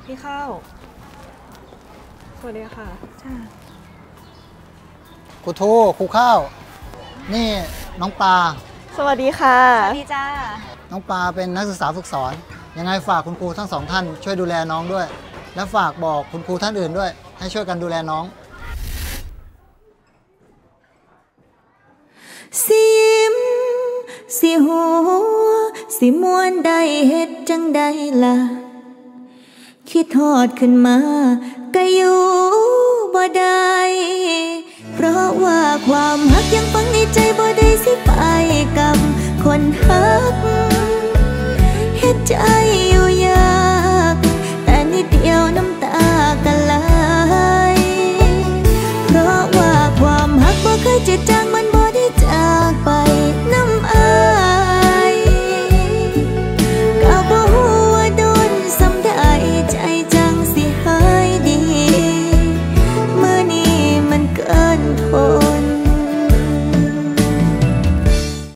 พี่ข้าวสวัสดีค่ะจ้าครูทูครูข้าวนี่น้องปลาสวัสดีค่ะสวัสดีจ้าน้องปลาเป็นนักศึกษาฝึกสอนยังไงฝากคุณครูทั้งสองท่านช่วยดูแลน้องด้วยและฝากบอกคุณครูท่านอื่นด้วยให้ช่วยกันดูแลน้องสิยิ้มสิหัวสิมวนได้เฮ็ดจังใดล่ะคิดทอดขึ้นมาก็อยู่บ่ได้เพราะว่าความฮักยังฝังในใจบ่ได้สิไปกับคนฮักเฮ็ดใจ